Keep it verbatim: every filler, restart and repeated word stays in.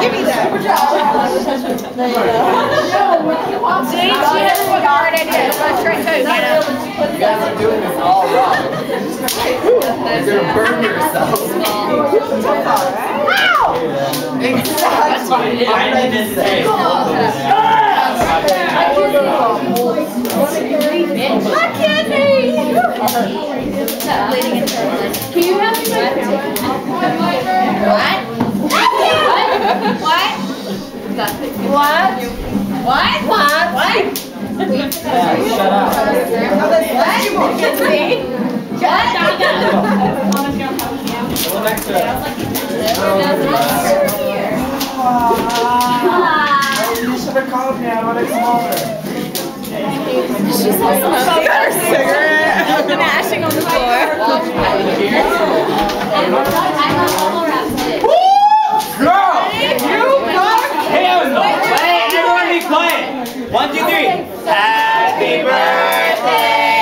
Give me that. There you go. See, she has a hard idea. Let's try two, you know. You guys are doing this all wrong. You're gonna burn yourself. Ow! Exactly. I didn't say. I can't see. Can you have me my What? What? What? What? What? What? Yeah, shut up. What? Shut up. Go next to it. You should have called me. I would have smaller. She's so smoking her cigarette and mashing on the floor. Girl! Hell no! Wait, everyone be quiet! One, two, three! Happy birthday!